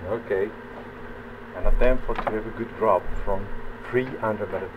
Okay. An attempt for to have a good drop from 300 meters.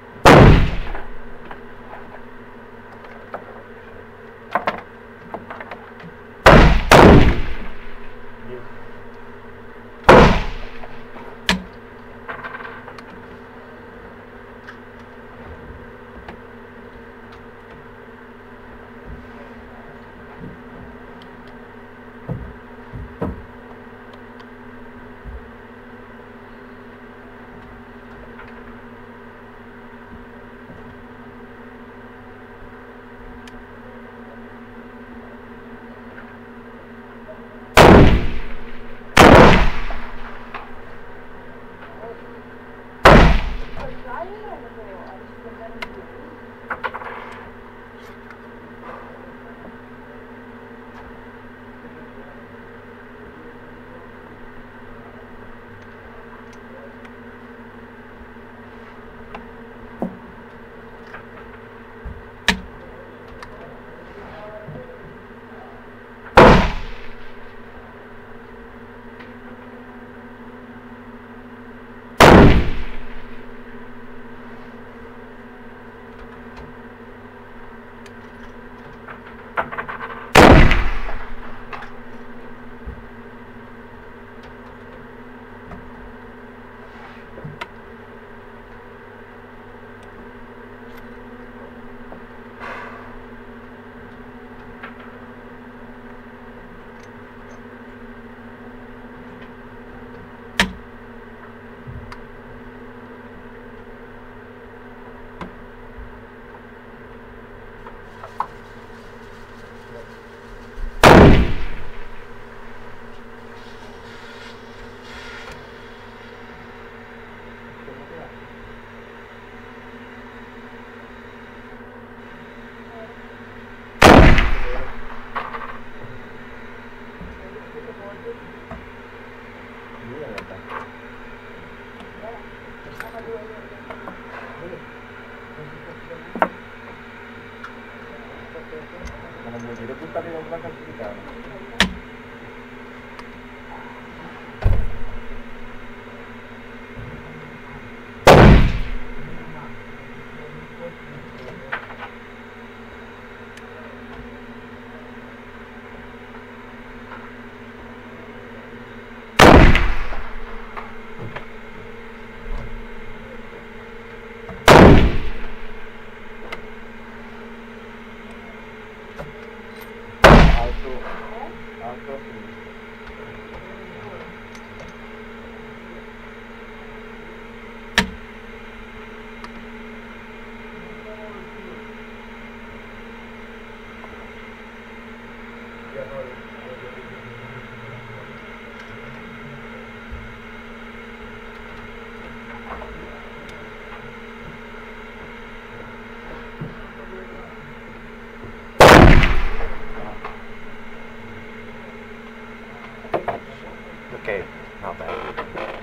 Okay, not bad.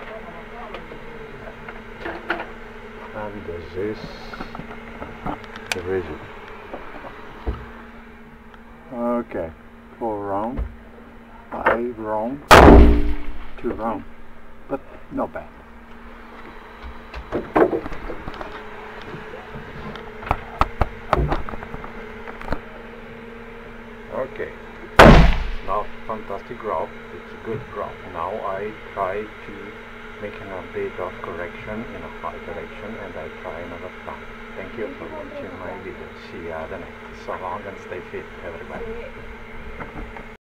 And this is the result. Okay, 4 round, 5 round, 2 round, but not bad. Okay, now fantastic drop. It's a good drop. Now I try to make a bit of correction in a high direction, and I try another time. Thank you for watching my video. See you at the next. So long and stay fit, everybody.